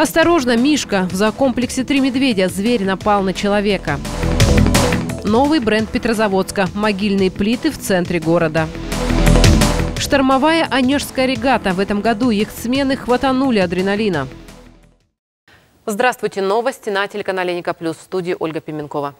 Осторожно, Мишка! В зоокомплексе «Три медведя» зверь напал на человека. Новый бренд Петрозаводска. Могильные плиты в центре города. Штормовая Онежская регата. В этом году яхтсмены хватанули адреналина. Здравствуйте. Новости на телеканале Ника Плюс. В студии Ольга Пименкова.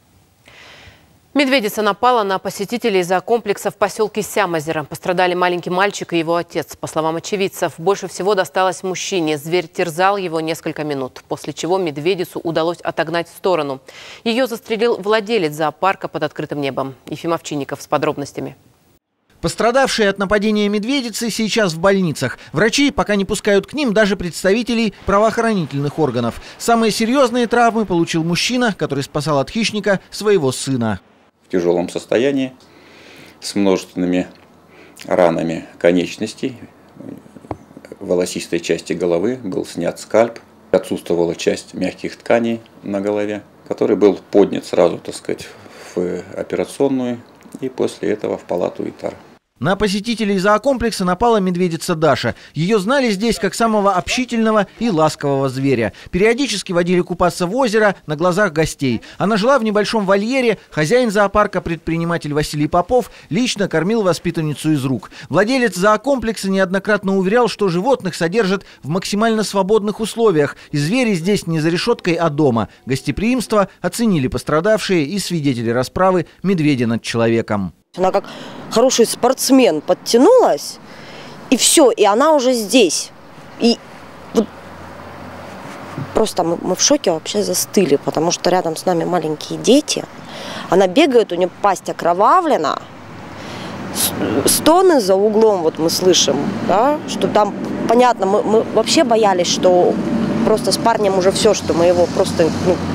Медведица напала на посетителей зоокомплекса в поселке Сямозеро. Пострадали маленький мальчик и его отец. По словам очевидцев, больше всего досталось мужчине. Зверь терзал его несколько минут, после чего медведицу удалось отогнать в сторону. Ее застрелил владелец зоопарка под открытым небом. Ефим Овчинников с подробностями. Пострадавшие от нападения медведицы сейчас в больницах. Врачи пока не пускают к ним даже представителей правоохранительных органов. Самые серьезные травмы получил мужчина, который спасал от хищника своего сына. В тяжелом состоянии, с множественными ранами конечностей, волосистой части головы, был снят скальп, отсутствовала часть мягких тканей на голове, который был поднят сразу, так сказать, в операционную и после этого в палату ИТАР. На посетителей зоокомплекса напала медведица Даша. Ее знали здесь как самого общительного и ласкового зверя. Периодически водили купаться в озеро на глазах гостей. Она жила в небольшом вольере. Хозяин зоопарка, предприниматель Василий Попов, лично кормил воспитанницу из рук. Владелец зоокомплекса неоднократно уверял, что животных содержат в максимально свободных условиях. И звери здесь не за решеткой, а дома. Гостеприимство оценили пострадавшие и свидетели расправы медведя над человеком. Она как хороший спортсмен подтянулась, и все, и она уже здесь. И вот просто мы в шоке вообще застыли, потому что рядом с нами маленькие дети. Она бегает, у нее пасть окровавлена, стоны за углом вот мы слышим, да, что там, понятно, мы вообще боялись, что просто с парнем уже все, что мы его просто...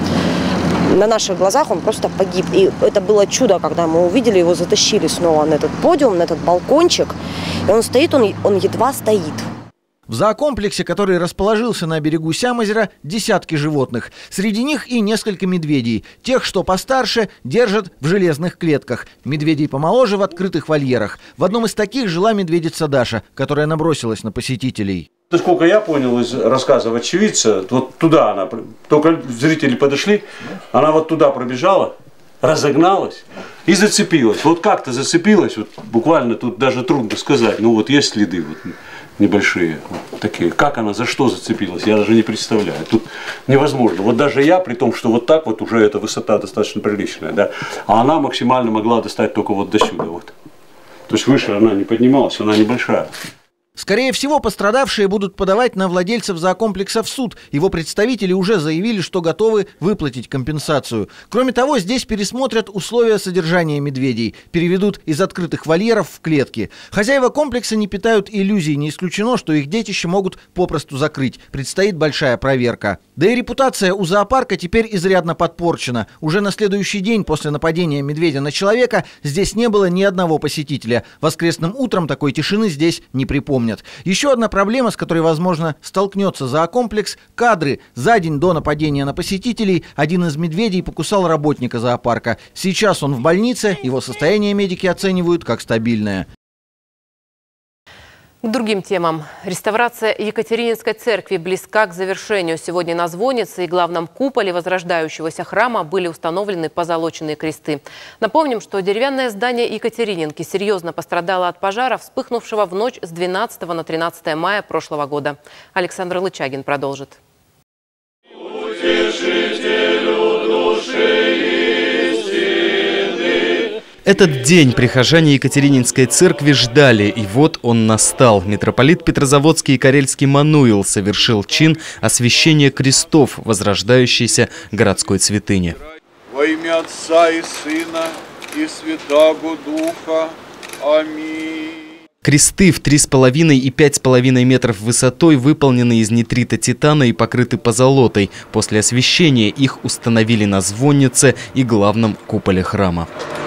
на наших глазах он просто погиб. И это было чудо, когда мы увидели, его затащили снова на этот подиум, на этот балкончик. И он стоит, он едва стоит. В зоокомплексе, который расположился на берегу Сямозера, десятки животных. Среди них и несколько медведей. Тех, что постарше, держат в железных клетках. Медведей помоложе в открытых вольерах. В одном из таких жила медведица Даша, которая набросилась на посетителей. Насколько я понял из рассказов очевидца, вот туда она, только зрители подошли, она вот туда пробежала, разогналась и зацепилась. Вот как-то зацепилась, вот буквально тут даже трудно сказать, ну вот есть следы вот небольшие, вот такие. Как она, за что зацепилась, я даже не представляю. Тут невозможно. Вот даже я, при том, что вот так вот уже эта высота достаточно приличная, да, а она максимально могла достать только вот до сюда вот. То есть выше она не поднималась, она небольшая. Скорее всего, пострадавшие будут подавать на владельцев зоокомплекса в суд. Его представители уже заявили, что готовы выплатить компенсацию. Кроме того, здесь пересмотрят условия содержания медведей. Переведут из открытых вольеров в клетки. Хозяева комплекса не питают иллюзий. Не исключено, что их детище могут попросту закрыть. Предстоит большая проверка. Да и репутация у зоопарка теперь изрядно подпорчена. Уже на следующий день после нападения медведя на человека здесь не было ни одного посетителя. Воскресным утром такой тишины здесь не припомнят. Еще одна проблема, с которой, возможно, столкнется зоокомплекс – кадры. За день до нападения на посетителей один из медведей покусал работника зоопарка. Сейчас он в больнице, его состояние медики оценивают как стабильное. К другим темам. Реставрация Екатерининской церкви близка к завершению. Сегодня на звоннице и главном куполе возрождающегося храма были установлены позолоченные кресты. Напомним, что деревянное здание Екатерининки серьезно пострадало от пожара, вспыхнувшего в ночь с 12 на 13 мая прошлого года. Александр Лычагин продолжит. Этот день прихожане Екатерининской церкви ждали, и вот он настал. Митрополит Петрозаводский и Карельский Мануил совершил чин освящения крестов возрождающейся городской святыни. Во имя Отца и Сына и Святаго Духа. Аминь. Кресты в 3,5 и 5,5 метров высотой выполнены из нитрита титана и покрыты позолотой. После освящения их установили на звоннице и главном куполе храма.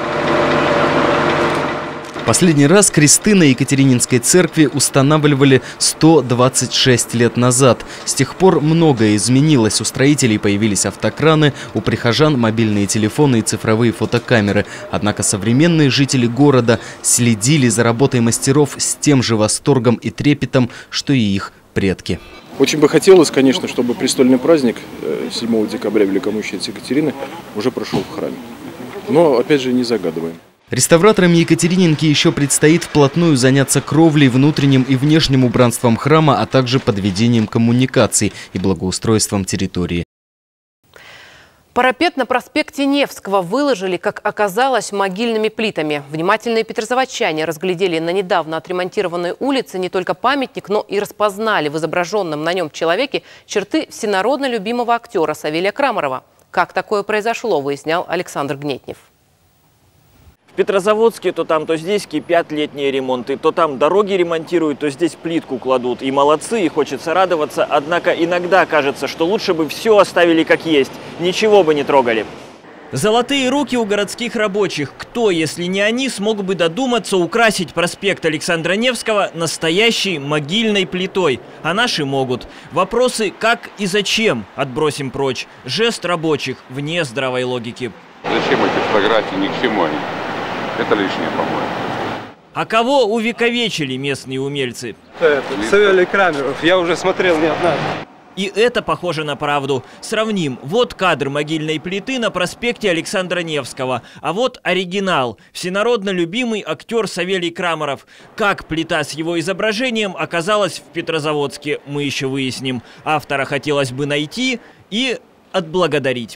Последний раз кресты на Екатерининской церкви устанавливали 126 лет назад. С тех пор многое изменилось. У строителей появились автокраны, у прихожан мобильные телефоны и цифровые фотокамеры. Однако современные жители города следили за работой мастеров с тем же восторгом и трепетом, что и их предки. Очень бы хотелось, конечно, чтобы престольный праздник 7 декабря Великомученицы Екатерины уже прошел в храме. Но, опять же, не загадываем. Реставраторам Екатерининки еще предстоит вплотную заняться кровлей, внутренним и внешним убранством храма, а также подведением коммуникаций и благоустройством территории. Парапет на проспекте Невского выложили, как оказалось, могильными плитами. Внимательные петрозаводчане разглядели на недавно отремонтированной улице не только памятник, но и распознали в изображенном на нем человеке черты всенародно любимого актера Савелия Крамарова. Как такое произошло, выяснял Александр Гнетнев. В Петрозаводске то там, то здесь кипят летние ремонты, то там дороги ремонтируют, то здесь плитку кладут. И молодцы, и хочется радоваться, однако иногда кажется, что лучше бы все оставили как есть, ничего бы не трогали. Золотые руки у городских рабочих. Кто, если не они, смог бы додуматься украсить проспект Александра Невского настоящей могильной плитой? А наши могут. Вопросы «как» и «зачем» отбросим прочь. Жест рабочих вне здравой логики. Зачем эти фотографии, ни к чему они? Это лишнее, по-моему. А кого увековечили местные умельцы? Савелий Крамаров. Я уже смотрел не однажды. И это похоже на правду. Сравним. Вот кадр могильной плиты на проспекте Александра Невского. А вот оригинал. Всенародно любимый актер Савелий Крамаров. Как плита с его изображением оказалась в Петрозаводске, мы еще выясним. Автора хотелось бы найти и отблагодарить.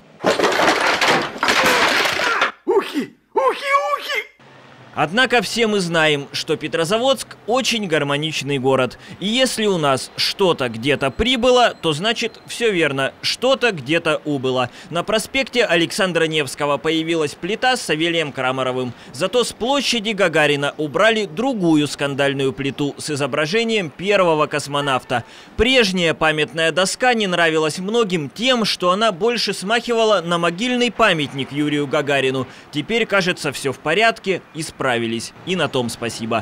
Однако все мы знаем, что Петрозаводск очень гармоничный город. И если у нас что-то где-то прибыло, то значит все верно, что-то где-то убыло. На проспекте Александра Невского появилась плита с Савелием Крамаровым. Зато с площади Гагарина убрали другую скандальную плиту с изображением первого космонавта. Прежняя памятная доска не нравилась многим тем, что она больше смахивала на могильный памятник Юрию Гагарину. Теперь, кажется, все в порядке, исправились. И на том спасибо.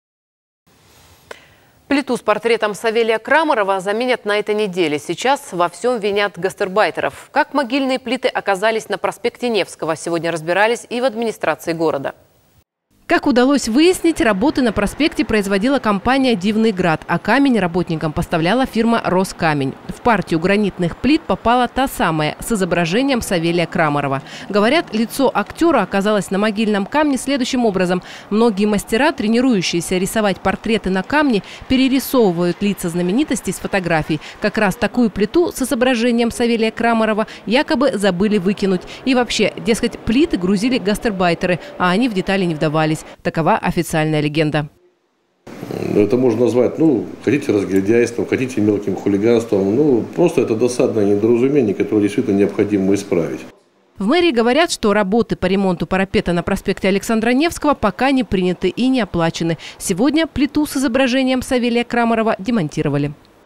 Плиту с портретом Савелия Крамарова заменят на этой неделе. Сейчас во всем винят гастарбайтеров. Как могильные плиты оказались на проспекте Невского, сегодня разбирались и в администрации города. Как удалось выяснить, работы на проспекте производила компания «Дивный Град», а камень работникам поставляла фирма «Роскамень». В партию гранитных плит попала та самая с изображением Савелия Крамарова. Говорят, лицо актера оказалось на могильном камне следующим образом. Многие мастера, тренирующиеся рисовать портреты на камне, перерисовывают лица знаменитостей с фотографий. Как раз такую плиту с изображением Савелия Крамарова якобы забыли выкинуть. И вообще, дескать, плиты грузили гастарбайтеры, а они в детали не вдавались. Такова официальная легенда. Это можно назвать, хотите разгильдяйством, хотите мелким хулиганством. Просто это досадное недоразумение, которое действительно необходимо исправить. В мэрии говорят, что работы по ремонту парапета на проспекте Александра Невского пока не приняты и не оплачены. Сегодня плиту с изображением Савелия Крамарова демонтировали.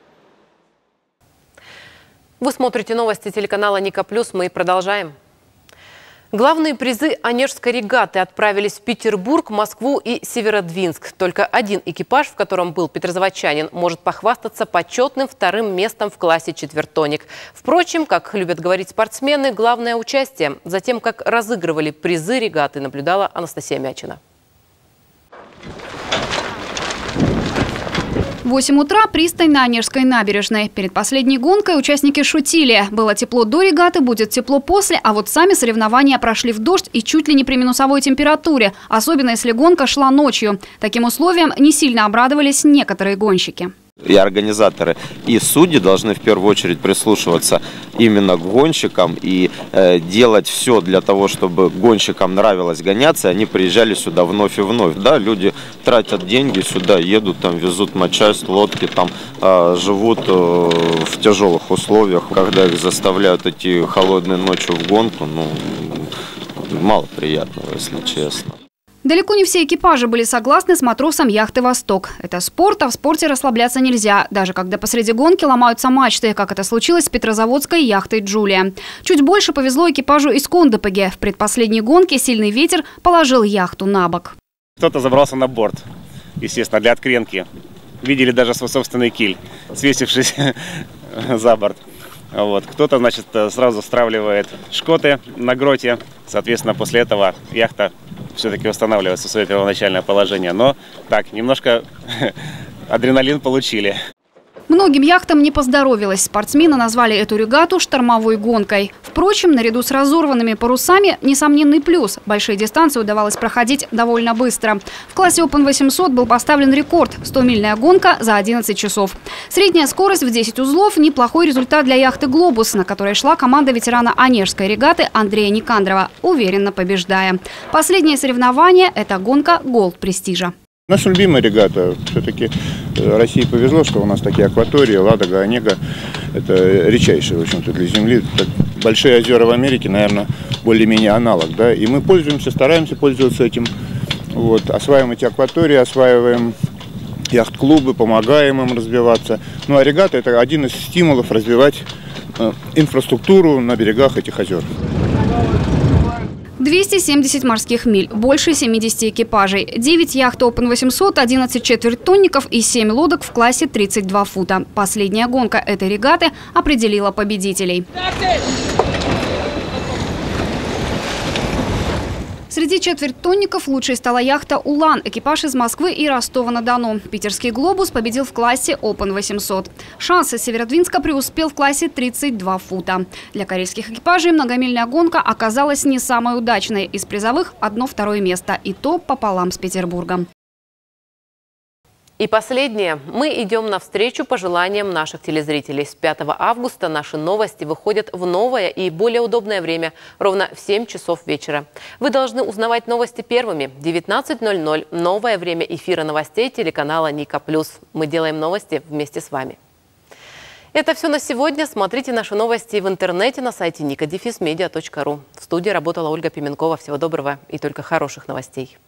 Вы смотрите новости телеканала Ника Плюс. Мы продолжаем. Главные призы Онежской регаты отправились в Петербург, Москву и Северодвинск. Только один экипаж, в котором был петрозаводчанин, может похвастаться почетным вторым местом в классе четвертоник. Впрочем, как любят говорить спортсмены, главное участие. За тем, как разыгрывали призы регаты, наблюдала Анастасия Мячина. В 8 утра пристань на Онежской набережной. Перед последней гонкой участники шутили. Было тепло до регаты, будет тепло после, а вот сами соревнования прошли в дождь и чуть ли не при минусовой температуре, особенно если гонка шла ночью. Таким условиям не сильно обрадовались некоторые гонщики. И организаторы, и судьи должны в первую очередь прислушиваться именно к гонщикам и делать все для того, чтобы гонщикам нравилось гоняться, и они приезжали сюда вновь и вновь. Да, люди тратят деньги, сюда едут, там везут матчасть, лодки, там живут в тяжелых условиях. Когда их заставляют идти холодной ночью в гонку, мало приятного, если честно. Далеко не все экипажи были согласны с матросом яхты «Восток». Это спорт, а в спорте расслабляться нельзя, даже когда посреди гонки ломаются мачты, как это случилось с петрозаводской яхтой «Джулия». Чуть больше повезло экипажу из Кондопеги. В предпоследней гонке сильный ветер положил яхту на бок. Кто-то забрался на борт, естественно, для откренки. Видели даже свой собственный киль, свесившись за борт. Кто-то, сразу стравливает шкоты на гроте. Соответственно, после этого яхта все-таки восстанавливается в свое первоначальное положение. Но так, немножко адреналин получили. Многим яхтам не поздоровилось. Спортсмены назвали эту регату штормовой гонкой. Впрочем, наряду с разорванными парусами несомненный плюс. Большие дистанции удавалось проходить довольно быстро. В классе Open 800 был поставлен рекорд – 100-мильная гонка за 11 часов. Средняя скорость в 10 узлов – неплохой результат для яхты «Глобус», на которой шла команда ветерана Онежской регаты Андрея Никандрова, уверенно побеждая. Последнее соревнование – это гонка «Голд Престижа». Наша любимая регата. Все-таки России повезло, что у нас такие акватории, Ладога, Онега. Это редчайшие, в общем-то, для Земли. Большие озера в Америке, наверное, более-менее аналог. Да? И мы пользуемся, стараемся пользоваться этим. Вот. Осваиваем эти акватории, осваиваем яхт-клубы, помогаем им развиваться. Ну а регата – это один из стимулов развивать инфраструктуру на берегах этих озер. 270 морских миль, больше 70 экипажей, 9 яхт Open 800, 11 четвертьтонников и 7 лодок в классе 32 фута. Последняя гонка этой регаты определила победителей. Среди четвертьтонников лучшей стала яхта «Улан», экипаж из Москвы и Ростова-на-Дону. Питерский «Глобус» победил в классе Open 800. «Шанс» из Северодвинска преуспел в классе 32 фута. Для карельских экипажей многомильная гонка оказалась не самой удачной. Из призовых – 1-2 место, и то пополам с Петербургом. И последнее. Мы идем навстречу пожеланиям наших телезрителей. С 5 августа наши новости выходят в новое и более удобное время, ровно в 7 часов вечера. Вы должны узнавать новости первыми. 19:00 – новое время эфира новостей телеканала Ника+. Мы делаем новости вместе с вами. Это все на сегодня. Смотрите наши новости в интернете на сайте nika-media.ru. В студии работала Ольга Пименкова. Всего доброго и только хороших новостей.